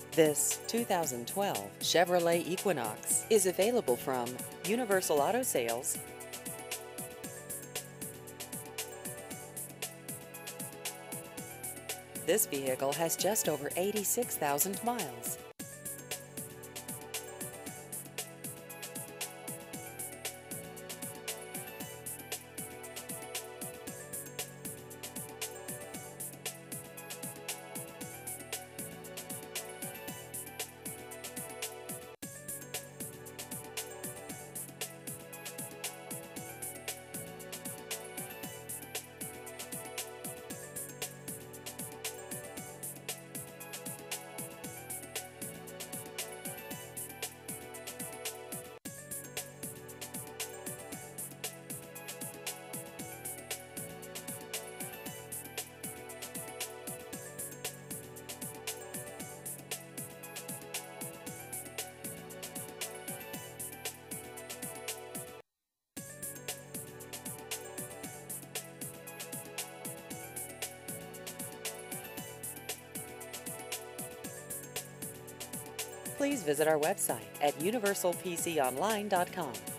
This 2012 Chevrolet Equinox is available from Universal Auto Sales. This vehicle has just over 86,000 miles. Please visit our website at universalpconline.com.